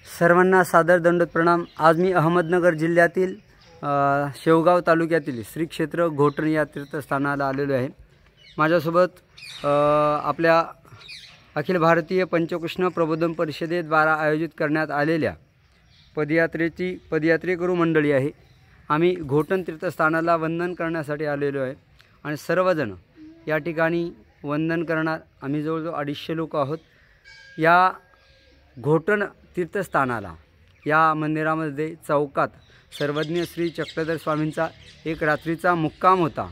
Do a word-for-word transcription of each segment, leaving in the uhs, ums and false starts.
सर्वांना सादर दंडोत प्रणाम। आज मी अहमदनगर जिल्ह्यातील शेवगाव तालुक्यातील श्री क्षेत्र घोटण या तीर्थस्थानाला आलेलो आहे। माझ्यासोबत आपल्या अखिल भारतीय पंचकृष्ण प्रबोधन परिषदेद्वारा आयोजित करण्यात आलेल्या पदयात्रेची पदयात्रेकरू मंडळी आहे। आम्ही घोटण तीर्थस्थानाला वंदन करण्यासाठी आलेलो आहे आणि सर्वजण या ठिकाणी वंदन करणार। आम्ही जवळजवळ अडीचशे लोक आहोत। या घोटण तीर्थस्थानाला या मंदिरामध्ये चौकात सर्वज्ञ श्री चक्रधर स्वामींचा एक रात्रीचा मुक्काम होता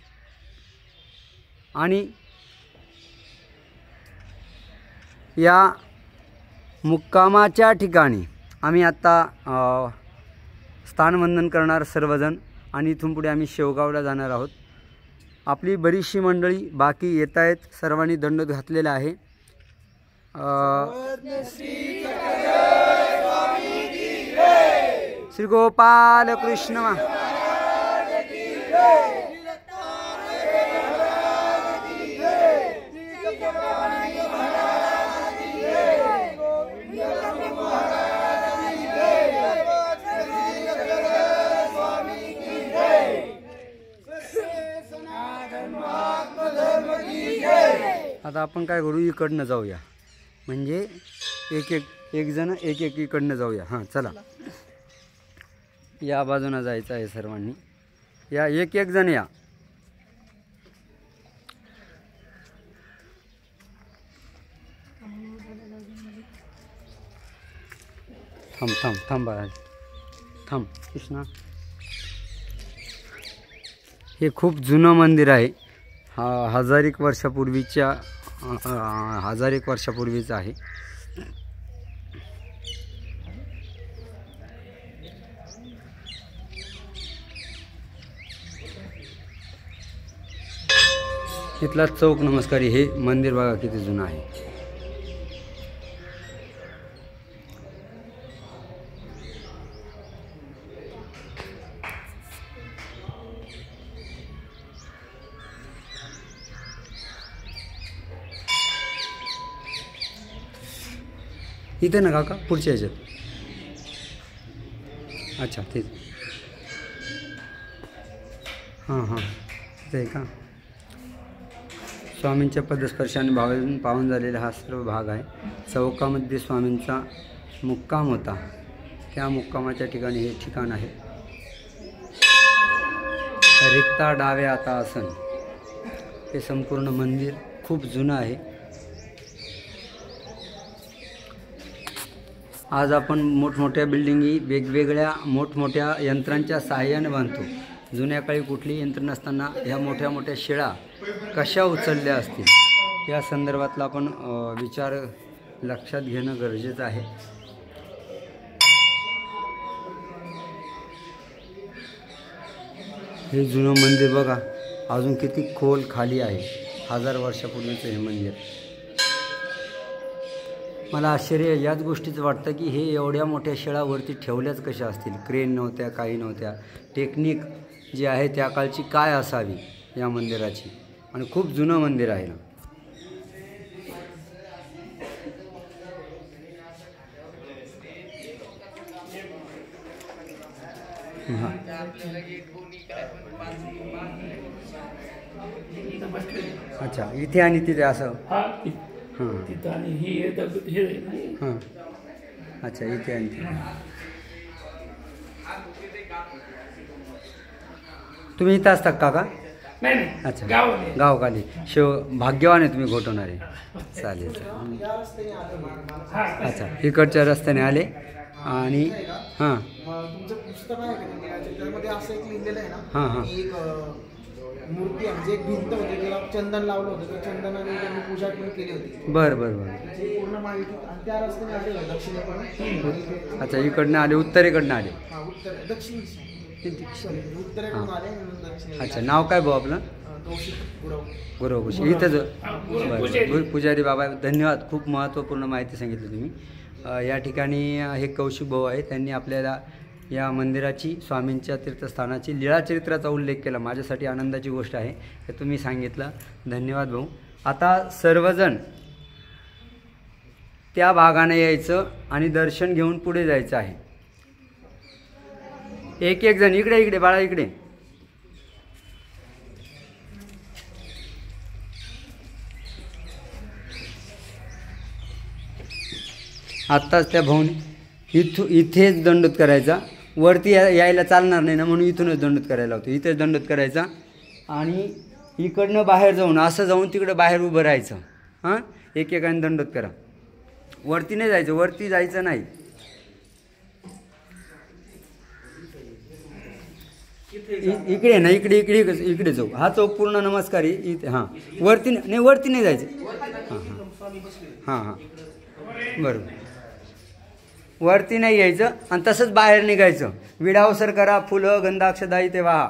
आणि या मुक्कामाच्या ठिकाणी आम्ही आता स्थानवंदन करणार सर्वजण आणि इथून पुढे आम्ही शेवगावला जाणार आहोत। आपली बरीचशी मंडळी बाकी येत आहेत। सर्वांनी दंडोत घातलेला आहे। श्री गोपाल कृष्ण आता आपण काय करू, इकडनं जाऊया, म्हणजे एक एक एक जण एक एक इकडनं जाऊया। हां चला, या बाजूने जायचं आहे सर्वांनी। या एक एक जण या। थांब थांब थांब बाळा, थांब कृष्णा। हे खूप जुनं मंदिर आहे। हा हजार एक वर्षापूर्वीच्या हजार एक वर्षापूर्वीचं आहे। इथला चौक नमस्कारी हे मंदिर बघा किती जुनं आहे। इथे ना काका पुढच्या ह्याच्यात। अच्छा तेच, हां हां ते का स्वामींच्या पदस्पर्शाने भावून पावन झालेला हा सर्व भाग आहे। चौकामध्ये स्वामींचा मुक्काम होता, त्या मुक्कामाच्या ठिकाणी हे ठिकाण आहे। रिक्ता डावे आता आसन, हे संपूर्ण मंदिर खूप जुनं आहे। आज आपण मोठमोठ्या बिल्डिंगी वेगवेगळ्या मोठमोठ्या यंत्रांच्या सहाय्याने बांधतो। जुन्या काळी कुठली यंत्र नसताना ह्या मोठ्या मोठ्या शिळा कशा उचलल्या असतील या संदर्भातला आपण विचार लक्षात घेणं गरजेचं आहे। हे जुनं मंदिर बघा, अजून किती खोल खाली आहे। हजार वर्षापूर्वीचं हे मंदिर। मला आश्चर्य याच गोष्टीचं वाटतं की हे एवढ्या मोठ्या शिळा वरती ठेवल्याच कशा असतील। क्रेन नव्हत्या, काही नव्हत्या। टेक्निक जी आहे त्या काळची काय असावी या मंदिराची, आणि खूप जुनं मंदिर आहे ना। हां अच्छा, इथे आणि तिथे असं। हां हां अच्छा, इथे आणि तिथे। तुम्ही इथं असता काका? नाही अच्छा, गावखाली। शिव भाग्यवान आहे तुम्ही घोटवणारे। चालेल चालेल। अच्छा, इकडच्या रस्त्याने आले आणि हां तुमचं पुस्तक आहे का त्यामध्ये असं एक लिहिलेलं आहे ना। हां हां एक मूर्ती आहे, म्हणजे एक भिंत होती त्याला चंदन लावलं होतं, त्या चंदनाने त्यांनी पूजा पण केली होती। बरं बरं बरं त्याची पूर्ण माहिती आणि त्या रस्त्याने आले दक्षिणेकडून। अच्छा, इकडनं आले, उत्तरेकडनं आले। हां उत्तर दक्षिण उत्तरेकडून आले म्हणून दक्षिण। अच्छा, नाव काय भाऊ आपलं? गुरव खुशी। इथंच बरं, पुजारी बाबा धन्यवाद, खूप महत्त्वपूर्ण माहिती सांगितली तुम्ही। या ठिकाणी हे कौशिक भाऊ आहे, त्यांनी आपल्याला या मंदिराची स्वामींच्या तीर्थस्थानाची लीळाचरित्राचा उल्लेख केला। माझ्यासाठी आनंदाची गोष्ट आहे हे तुम्ही सांगितलं, धन्यवाद भाऊ। आता सर्वजण त्या भागाने यायचं आणि दर्शन घेऊन पुढे जायचं आहे. एक एक जण इकडे इकडे बाळा इकडे. आत्ताच त्या भाऊने इथू इथेच दंडोत करायचा. वरती या यायला चालणार नाही ना, म्हणून इथूनच दंडोत करायला होतो. इथेच दंडोत करायचा आणि इकडनं बाहेर जाऊन असं जाऊन तिकडं बाहेर उभं राहायचं. हां, एकेकाने दंडोत करा. वरती नाही जायचं, वरती जायचं नाही. इकडे ना, इकडे इकडे इकडे जाऊ. हा चौक पूर्ण नमस्कार आहे इथे. हां, वरती नाही, वरती नाही जायचं. हां हां हां हां बरोबर. वरती नाही यायचं आणि तसंच बाहेर निघायचं. विडावसर करा, फुलं गंधाक्षदा इथे वाहा.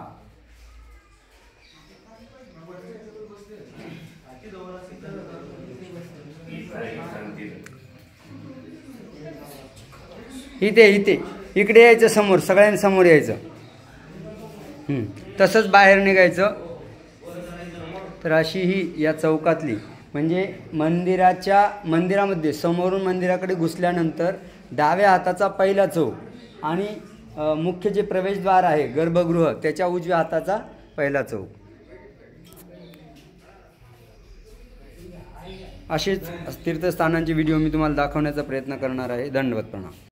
इथे इथे इकडे यायचं, समोर सगळ्यांसमोर यायचं. तसंच बाहेर निघायचं. तर अशी ही या चौकातली म्हणजे मंदिराच्या मंदिरामध्ये समोरून मंदिराकडे घुसल्यानंतर डाव्या हाताचा पहिला चौक आणि मुख्य जे प्रवेशद्वार आहे गर्भगृह त्याच्या उजव्या हाताचा पहिला चौक. असेच तीर्थस्थानांचे व्हिडिओ मी तुम्हाला दाखवण्याचा प्रयत्न करणार आहे. दंडवत प्रणाम.